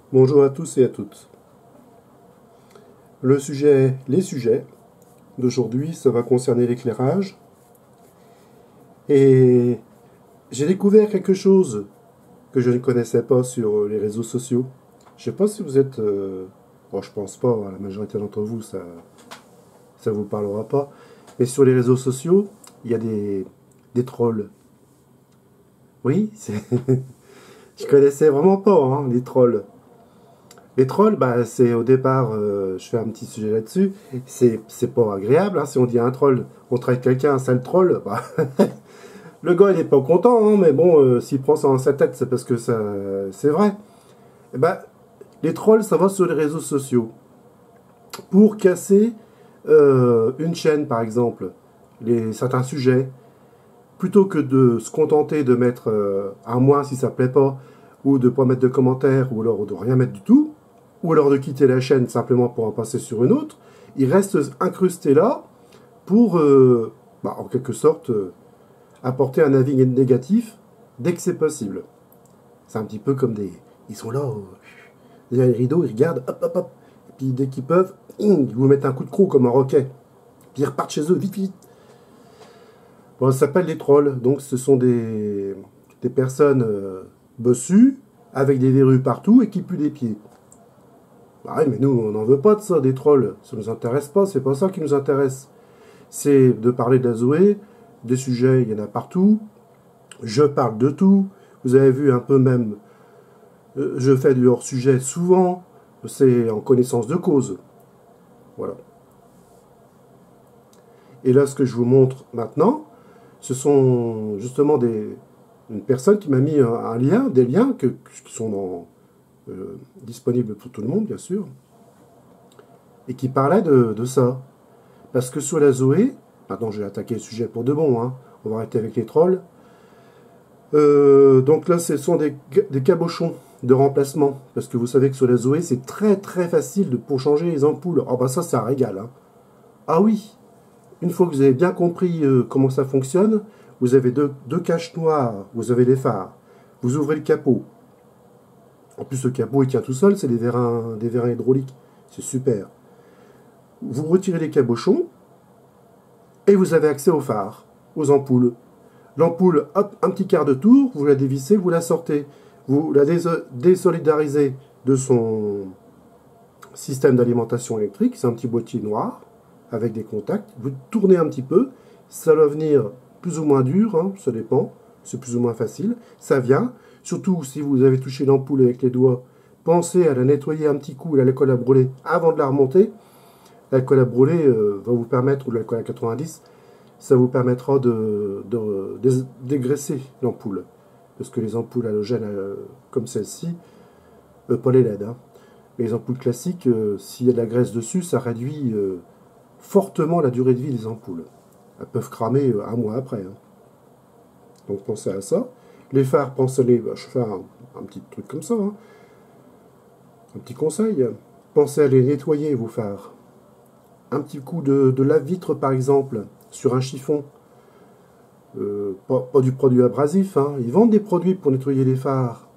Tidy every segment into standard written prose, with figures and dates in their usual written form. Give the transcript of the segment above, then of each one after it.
Bonjour à tous et à toutes. Les sujets d'aujourd'hui, ça va concerner l'éclairage. Et j'ai découvert quelque chose que je ne connaissais pas sur les réseaux sociaux. Je sais pas si vous êtes... bon, je pense pas, la majorité d'entre vous, ça vous parlera pas. Mais sur les réseaux sociaux, il y a des trolls. Oui, je connaissais vraiment pas, hein, les trolls. Les trolls, bah, c'est au départ, je fais un petit sujet là-dessus, c'est pas agréable, hein, si on dit un troll, on traite quelqu'un un sale troll, bah, le gars il est pas content, hein, mais bon, s'il prend ça dans sa tête, c'est parce que ça, c'est vrai. Et bah, les trolls, ça va sur les réseaux sociaux. Pour casser une chaîne, par exemple, certains sujets, plutôt que de se contenter de mettre un moins si ça plaît pas, ou de pas mettre de commentaires, ou alors de rien mettre du tout, ou alors de quitter la chaîne simplement pour en passer sur une autre, ils restent incrustés là pour, bah, en quelque sorte, apporter un avis négatif dès que c'est possible. C'est un petit peu comme des... Ils sont là, derrière les rideaux, ils regardent, hop, hop, hop, et puis dès qu'ils peuvent, ils vous mettent un coup de croc comme un roquet. Puis ils repartent chez eux, vite, vite. Bon, ça s'appelle des trolls, donc ce sont des personnes bossues, avec des verrues partout et qui puent des pieds. Bah oui, mais nous, on n'en veut pas de ça, des trolls. Ça nous intéresse pas, c'est pas ça qui nous intéresse. C'est de parler de la Zoé, des sujets, il y en a partout. Je parle de tout. Vous avez vu un peu même, je fais du hors-sujet souvent. C'est en connaissance de cause. Voilà. Et là, ce que je vous montre maintenant, ce sont justement une personne qui m'a mis un lien, des liens qui sont disponibles pour tout le monde, bien sûr, et qui parlait de ça. Parce que sur la Zoé, maintenant je vais attaquer le sujet pour de bon, hein, on va arrêter avec les trolls. Donc là, ce sont des cabochons de remplacement. Parce que vous savez que sur la Zoé, c'est très très facile pour changer les ampoules. Oh bah ça régale. Hein. Ah oui, une fois que vous avez bien compris comment ça fonctionne, vous avez deux caches noires, vous avez les phares. Vous ouvrez le capot. En plus, le capot, il tient tout seul, c'est des vérins hydrauliques. C'est super. Vous retirez les cabochons, et vous avez accès aux phares, aux ampoules. L'ampoule, hop, un petit quart de tour, vous la dévissez, vous la sortez. Vous la désolidarisez de son système d'alimentation électrique, c'est un petit boîtier noir, avec des contacts. Vous tournez un petit peu, ça va venir plus ou moins dur, hein, ça dépend, c'est plus ou moins facile. Ça vient, surtout si vous avez touché l'ampoule avec les doigts, pensez à la nettoyer un petit coup à l'alcool à brûler avant de la remonter. L'alcool à brûler va vous permettre, ou l'alcool à 90, ça vous permettra de dégraisser l'ampoule. Parce que les ampoules halogènes comme celle-ci, pas les LED, hein, mais les ampoules classiques, s'il y a de la graisse dessus, ça réduit fortement la durée de vie des ampoules. Elles peuvent cramer un mois après. Hein. Donc pensez à ça. Les phares, pensez-les, je fais un petit truc comme ça, hein. Un petit conseil. Pensez à les nettoyer, vos phares. Un petit coup de lave-vitre, par exemple, sur un chiffon. Pas du produit abrasif, hein. Ils vendent des produits pour nettoyer les phares.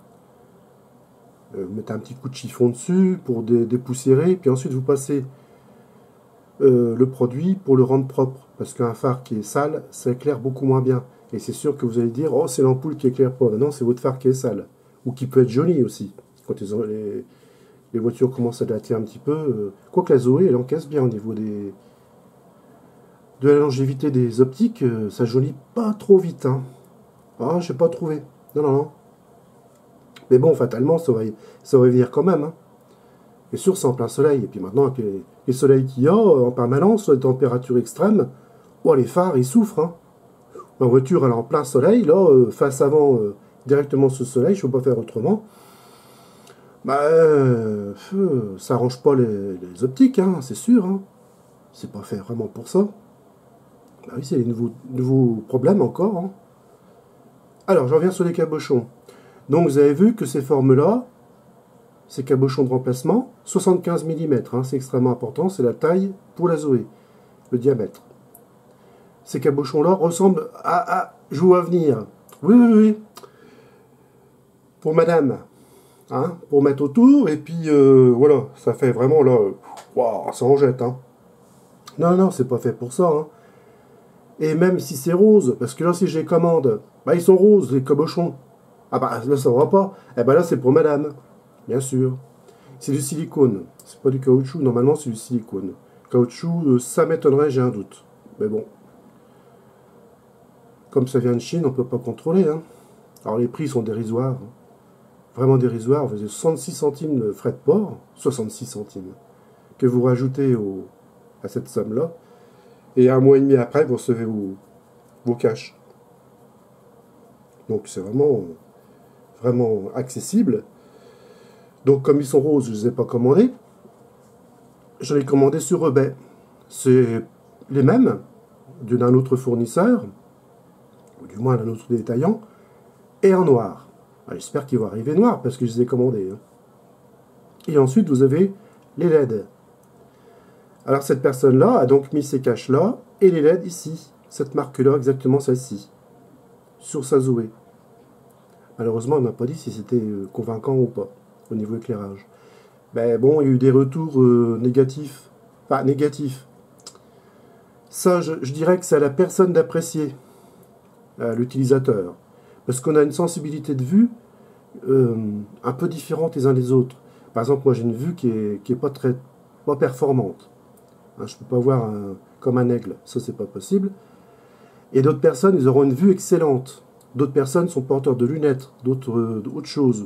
Vous mettez un petit coup de chiffon dessus pour dépoussiérer, puis ensuite vous passez le produit pour le rendre propre. Parce qu'un phare qui est sale, ça éclaire beaucoup moins bien. Et c'est sûr que vous allez dire, oh, c'est l'ampoule qui éclaire pas. Non, c'est votre phare qui est sale. Ou qui peut être joli aussi. Quand les voitures commencent à dater un petit peu. Quoique la Zoé, elle encaisse bien au niveau de la longévité des optiques. Ça jaunit pas trop vite. Hein. Ah, j'ai pas trouvé. Non, non, non. Mais bon, fatalement, ça va venir quand même. Hein. Et sûr, c'est en plein soleil. Et puis maintenant, avec les soleils qu'il y a en permanence, les températures extrêmes, oh, les phares, ils souffrent. Hein. Ma voiture, elle est en plein soleil, là, face avant, directement sous le soleil, je ne peux pas faire autrement. Bah, ça arrange pas les optiques, hein, c'est sûr. Hein. C'est pas fait vraiment pour ça. Bah oui, c'est les nouveaux problèmes encore. Hein. Alors, je reviens sur les cabochons. Donc, vous avez vu que ces formes-là, ces cabochons de remplacement, 75 mm, hein, c'est extrêmement important, c'est la taille pour la Zoé, le diamètre. Ces cabochons-là ressemblent à... Je vous vois venir. Oui, oui, oui. Pour madame. hein, pour mettre autour, et puis voilà, ça fait vraiment là, waouh, ça en jette, hein. Non, non, c'est pas fait pour ça, hein. Et même si c'est rose, parce que là, si je les commande, bah ils sont roses, les cabochons. Ah bah là, ça va pas. Eh ben là, c'est pour madame, bien sûr. C'est du silicone, c'est pas du caoutchouc, normalement c'est du silicone. Caoutchouc, ça m'étonnerait, j'ai un doute. Mais bon, comme ça vient de Chine, on peut pas contrôler, hein. Alors les prix sont dérisoires, hein. Vraiment dérisoires. Vous avez 66 centimes de frais de port, 66 centimes, que vous rajoutez à cette somme-là. Et un mois et demi après, vous recevez vos cash. Donc c'est vraiment accessible. Donc comme ils sont roses, je ne les ai pas commandés. Je les ai commandés sur eBay. C'est les mêmes, d'un autre fournisseur, ou du moins d'un autre détaillant, et en noir. J'espère qu'ils vont arriver noirs, parce que je les ai commandés, hein. Et ensuite, vous avez les LED. Alors cette personne-là a donc mis ces caches-là, et les LED ici. Cette marque-là, exactement celle-ci. Sur sa Zoé. Malheureusement, elle ne m'a pas dit si c'était convaincant ou pas, au niveau éclairage. Ben bon, il y a eu des retours négatifs. Enfin, négatifs. Ça, je dirais que c'est à la personne d'apprécier, à l'utilisateur. Parce qu'on a une sensibilité de vue un peu différente les uns des autres. Par exemple, moi j'ai une vue qui est pas performante. Hein, je ne peux pas voir comme un aigle, ça c'est pas possible. Et d'autres personnes, ils auront une vue excellente. D'autres personnes sont porteurs de lunettes, d'autres choses.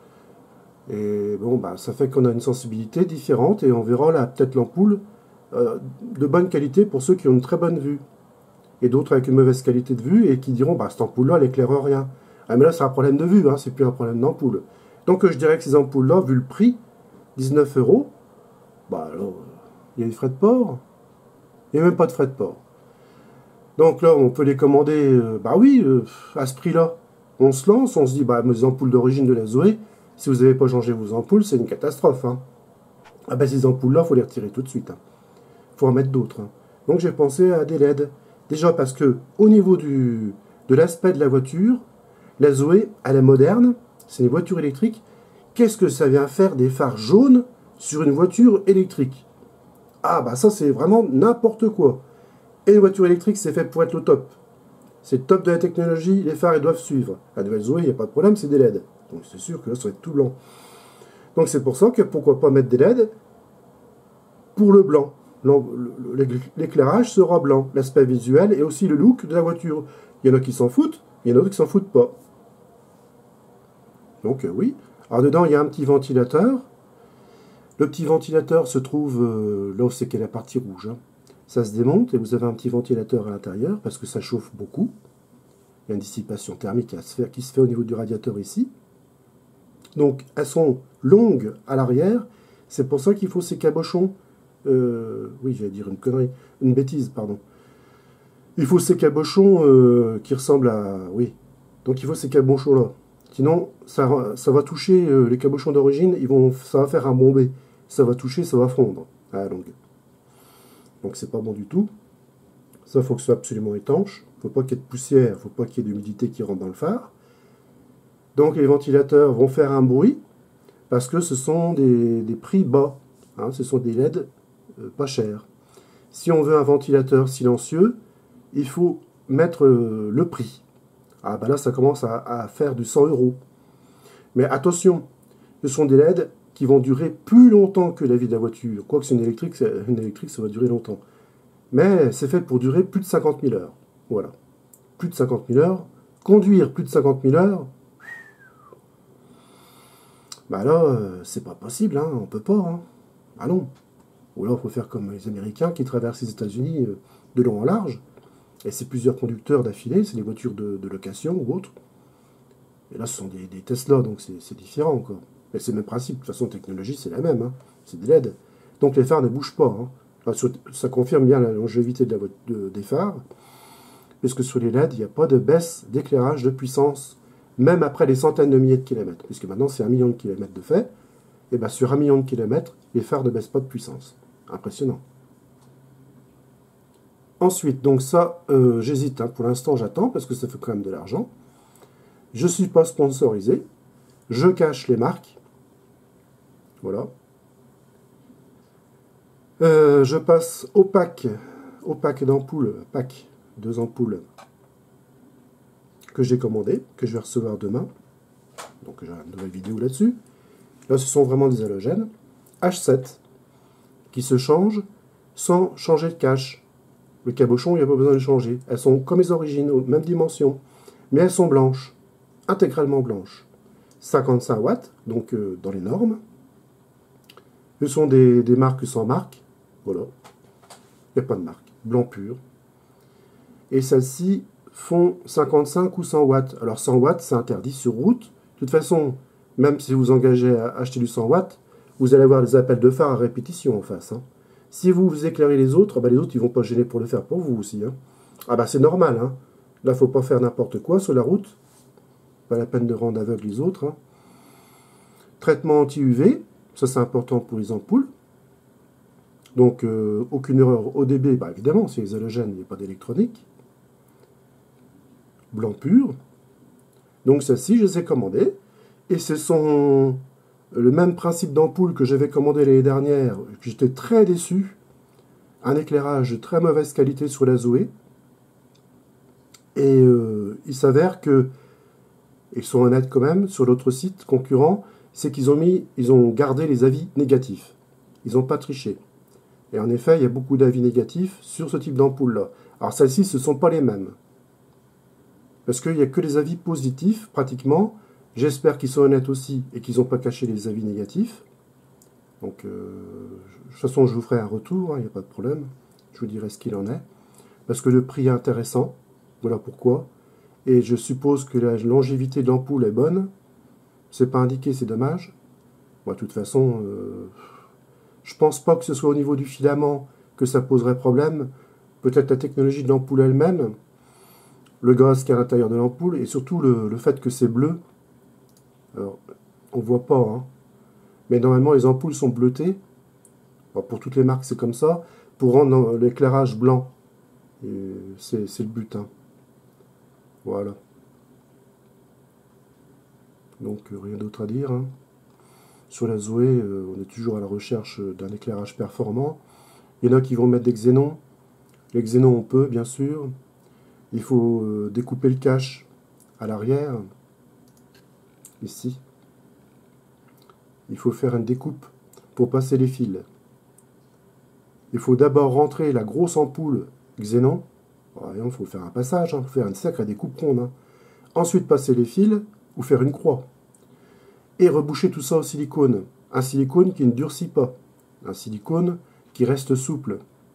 Et bon, bah, ça fait qu'on a une sensibilité différente et on verra là peut-être l'ampoule de bonne qualité pour ceux qui ont une très bonne vue. Et d'autres avec une mauvaise qualité de vue et qui diront, bah, cette ampoule-là, elle éclaire rien. Ah, mais là, c'est un problème de vue, hein, c'est plus un problème d'ampoule. Donc, je dirais que ces ampoules-là, vu le prix, 19 €, bah, alors, il y a des frais de port. Il n'y a même pas de frais de port. Donc là, on peut les commander, bah oui, à ce prix-là. On se lance, on se dit, bah, mes ampoules d'origine de la Zoé, si vous n'avez pas changé vos ampoules, c'est une catastrophe, hein. Ah bah, ces ampoules-là, il faut les retirer tout de suite, hein. Faut en mettre d'autres, hein. Donc j'ai pensé à des LED. Déjà parce que, au niveau de l'aspect de la voiture, la Zoé, elle est moderne, c'est une voiture électrique. Qu'est-ce que ça vient faire des phares jaunes sur une voiture électrique? Ah bah ça, c'est vraiment n'importe quoi. Et une voiture électrique, c'est fait pour être le top. C'est le top de la technologie, les phares, ils doivent suivre. La nouvelle Zoé, il n'y a pas de problème, c'est des LED. Donc c'est sûr que là, ça va être tout blanc. Donc c'est pour ça que pourquoi pas mettre des LED pour le blanc. L'éclairage sera blanc, l'aspect visuel et aussi le look de la voiture. Il y en a qui s'en foutent, il y en a d'autres qui s'en foutent pas. Donc oui. Alors dedans, il y a un petit ventilateur. Le petit ventilateur se trouve là où c'est qu'est la partie rouge, hein. Ça se démonte et vous avez un petit ventilateur à l'intérieur parce que ça chauffe beaucoup. Il y a une dissipation thermique qui se fait au niveau du radiateur ici. Donc elles sont longues à l'arrière. C'est pour ça qu'il faut ces cabochons. Oui, j'allais dire une connerie, une bêtise, pardon. Il faut ces cabochons qui ressemblent à... Oui, donc il faut ces cabochons-là. Sinon, ça va toucher les cabochons d'origine, ça va faire un bombé. Ça va toucher, ça va fondre à la longue. Donc c'est pas bon du tout. Ça, il faut que ce soit absolument étanche. Il ne faut pas qu'il y ait de poussière, il ne faut pas qu'il y ait d'humidité qui rentre dans le phare. Donc les ventilateurs vont faire un bruit parce que ce sont des prix bas, hein, ce sont des LED pas chers. Si on veut un ventilateur silencieux, il faut mettre le prix. Ah ben là, ça commence à faire du 100 €. Mais attention, ce sont des LED qui vont durer plus longtemps que la vie de la voiture. Quoique c'est une électrique, ça va durer longtemps. Mais c'est fait pour durer plus de 50 000 heures. Voilà. Plus de 50 000 heures. Conduire plus de 50 000 heures, bah là, c'est pas possible, hein, on peut pas, hein. Ah non. Ou alors il faut faire comme les Américains qui traversent les États-Unis de long en large. Et c'est plusieurs conducteurs d'affilée, c'est des voitures de location ou autres. Et là, ce sont des Tesla, donc c'est différent encore. Mais c'est le même principe, de toute façon, la technologie, c'est la même, hein. C'est des LED. Donc les phares ne bougent pas, hein. Enfin, ça confirme bien la longévité des phares, puisque sur les LED, il n'y a pas de baisse d'éclairage de puissance, même après des centaines de milliers de kilomètres, puisque maintenant c'est 1 million de kilomètres de fait, et bien sur 1 million de kilomètres, les phares ne baissent pas de puissance. Impressionnant. Ensuite, donc ça, j'hésite, hein. Pour l'instant j'attends, parce que ça fait quand même de l'argent. Je ne suis pas sponsorisé, je cache les marques, Voilà. Je passe au pack d'ampoule, pack, 2 ampoules que j'ai commandé, que je vais recevoir demain. Donc j'ai une nouvelle vidéo là-dessus. Là, ce sont vraiment des halogènes H7 qui se changent sans changer de cache. Le cabochon, il n'y a pas besoin de changer. Elles sont comme les origines, aux mêmes dimensions, mais elles sont blanches, intégralement blanches. 55 watts, donc dans les normes. Ce sont des marques sans marque. Voilà. Il n'y a pas de marque. Blanc pur. Et celles-ci font 55 ou 100 watts. Alors 100 watts, c'est interdit sur route. De toute façon, même si vous engagez à acheter du 100 watts, vous allez avoir des appels de phare à répétition en face. Hein. Si vous éclairez les autres, les autres ils vont pas gêner pour le faire pour vous aussi. Hein. Ah bah c'est normal. Hein. Là, faut pas faire n'importe quoi sur la route. Pas la peine de rendre aveugles les autres. Hein. Traitement anti-UV, ça c'est important pour les ampoules. Donc aucune erreur ODB, évidemment, c'est les halogènes, il n'y a pas d'électronique. Blanc pur. Donc celles-ci, je les ai commandées. Et ce sont le même principe d'ampoule que j'avais commandé l'année dernière, que j'étais très déçu. Un éclairage de très mauvaise qualité sur la Zoé. Et il s'avère que, ils sont honnêtes quand même, sur l'autre site concurrent, c'est qu'ils ont gardé les avis négatifs. Ils n'ont pas triché. Et en effet, il y a beaucoup d'avis négatifs sur ce type d'ampoule-là. Alors celles-ci, ce ne sont pas les mêmes. Parce qu'il n'y a que les avis positifs, pratiquement. J'espère qu'ils sont honnêtes aussi et qu'ils n'ont pas caché les avis négatifs. Donc, de toute façon, je vous ferai un retour, il n'y a pas de problème. Je vous dirai ce qu'il en est. Parce que le prix est intéressant. Voilà pourquoi. Et je suppose que la longévité de l'ampoule est bonne. C'est pas indiqué, c'est dommage. Moi, de toute façon, je pense pas que ce soit au niveau du filament que ça poserait problème. Peut-être la technologie de l'ampoule elle-même, le gaz qui est à l'intérieur de l'ampoule, et surtout le fait que c'est bleu. Alors, on voit pas, hein. Mais normalement, les ampoules sont bleutées. Alors, pour toutes les marques, c'est comme ça. Pour rendre l'éclairage blanc. C'est le but, hein. Voilà. Donc, rien d'autre à dire, hein. Sur la Zoé, on est toujours à la recherche d'un éclairage performant. Il y en a qui vont mettre des xénons. Les xénons, on peut, bien sûr. Il faut découper le cache à l'arrière. Ici. Il faut faire une découpe pour passer les fils. Il faut d'abord rentrer la grosse ampoule xénon. Il faut faire un passage, il faut faire une sacrée découpe ronde. Hein. Ensuite, passer les fils ou faire une croix. Et reboucher tout ça au silicone. Un silicone qui ne durcit pas. Un silicone qui reste souple.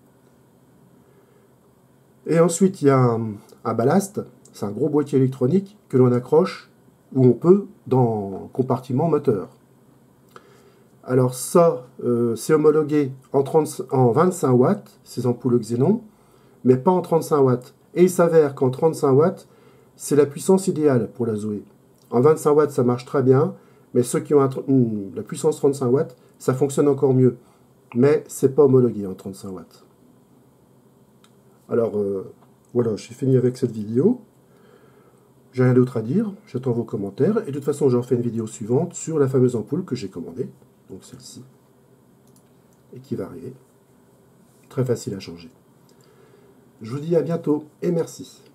Et ensuite, il y a un ballast. C'est un gros boîtier électronique que l'on accroche où on peut dans le compartiment moteur. Alors ça, c'est homologué en 25 watts, ces ampoules xénon, mais pas en 35 watts. Et il s'avère qu'en 35 watts, c'est la puissance idéale pour la Zoé. En 25 watts, ça marche très bien, mais ceux qui ont la puissance 35 watts, ça fonctionne encore mieux. Mais c'est pas homologué en 35 watts. Alors, voilà, j'ai fini avec cette vidéo. J'ai rien d'autre à dire, j'attends vos commentaires. Et de toute façon, j'en ferai une vidéo suivante sur la fameuse ampoule que j'ai commandée. Donc celle-ci. Et qui va arriver. Très facile à changer. Je vous dis à bientôt et merci.